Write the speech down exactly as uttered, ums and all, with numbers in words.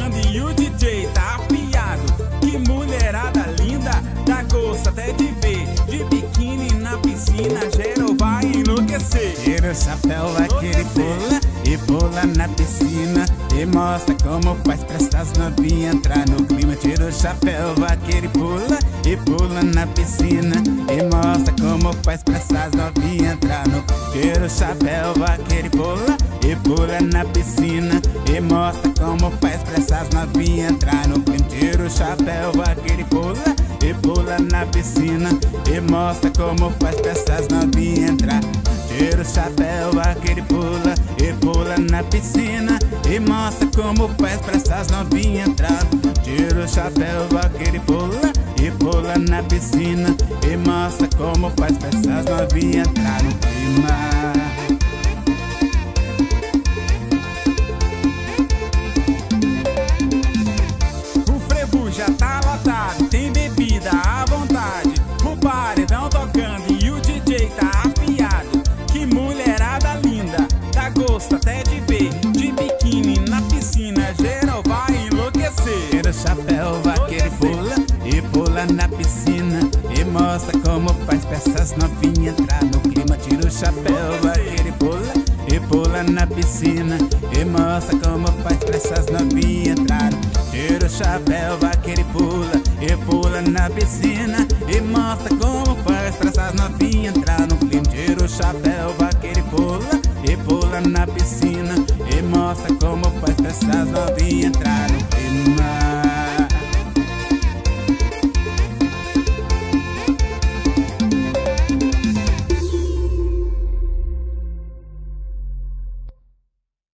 tocando e o D J tá afiado. Que mulherada linda, dá gosto até de ver. De biquíni na piscina, geral vai enlouquecer. Tira o chapéu, aquele pula e pula na piscina e mostra como faz pra essas novinhas entrar no clima. Tira o chapéu, aquele pula e pula na piscina e mostra como faz pra essas novinhas entrar no clima. Tira o chapéu, aquele pula e pula na piscina e mostra como faz pra essas novinhas entrar no clima. Tira o chapéu, aquele pula e pula na piscina e mostra como faz pra essas novinhas entrar. Tira o chapéu, aquele pula e pula na piscina e mostra como faz pra essas novinhas entrar. Tira o chapéu, aquele pula e pula na piscina e mostra como faz pra essas novinhas entrar no clima. Já tá lotado, tem bebida à vontade. O paredão tocando e o D J tá afiado. Que mulherada linda, dá gosto até de ver. De biquíni na piscina, geral vai enlouquecer. Tira o chapéu, aquele pula e pula na piscina e mostra como faz pra essas novinhas entrar no clima. Tira o chapéu, aquele pula e pula na piscina e mostra como faz pra essas novinhas entrar. Tira o chapéu, aquele pula e pula na piscina e mostra como faz pra essas novinhas entrar no clima. Tira o chapéu, aquele pula e pula na piscina e mostra como faz pra essas novinhas entrar.